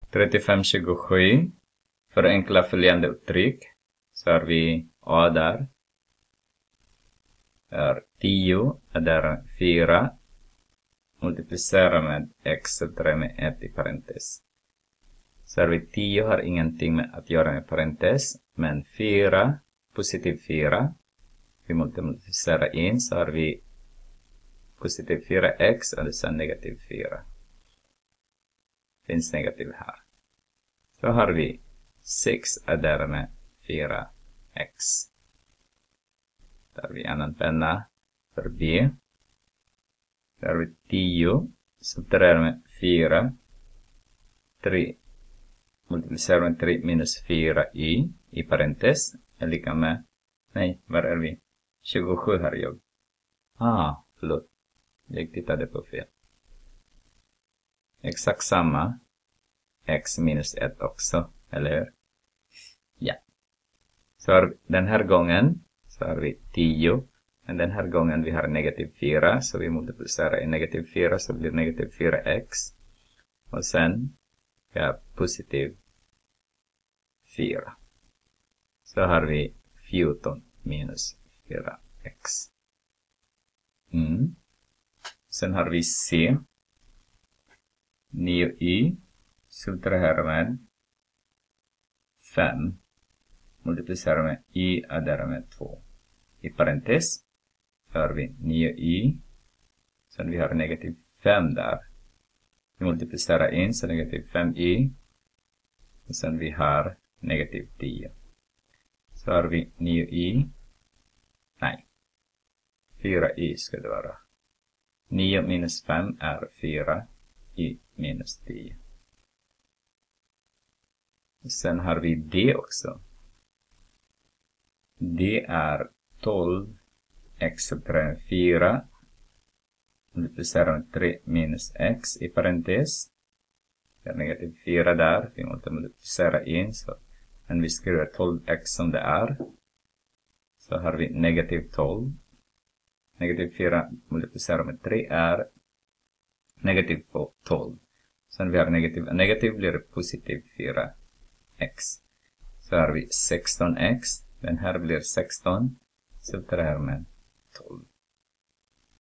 3527. Förenkla följande uttryck. Så har vi A där. Är 10 är där 4. Multiplicera med x så tar med 1 i parentes. Så har vi 10 har ingenting med att göra med parentes. Men 4, positiv 4. Vi multiplicerar in så har vi positiv 4x och sen negativ 4. Finns negativ här. Så har vi 6 är där med 4x. Där har vi annan penna för B. Där har vi 10. Så där är med 4. 3. Multiplicerar med 3 minus 4 i parentes. Är lika med, nej, var är vi? 27 här jag. Förlåt. Jag tittade på fel. Exakt samma. X minus 1 också, eller hur? Ja. Så den här gången så har vi 10. Men den här gången vi har negativ 4. Så vi multiplicerar i negativ 4 så blir negativ 4x. Och sen vi har positiv 4. Så har vi 14 minus 4x. Sen har vi C. 9y. Subtraherar med 5. Multiplicerar med y adderar med 2. I parentes har vi 9y. Sen vi har negativ 5 där. Vi multiplicerar in så negativ 5y. Och sen vi har negativ 10. Så har vi 9y. Nej. 4y ska det vara. 9 minus 5 är 4. Y minus 10. Sen har vi D också. D är 12 x subtraherar 4. Multiplicerar med 3 minus x i parentes. Det är negativ 4 där. Vi måste multiplicera in. Men vi skriver 12x som det är. Så har vi negativ 12. Negativ 4 multiplicerar med 3 är negativ 12. Sen vi har negativ blir det positiv 4x. Så har vi 16x. Den här blir 16. Subtraherar med 12.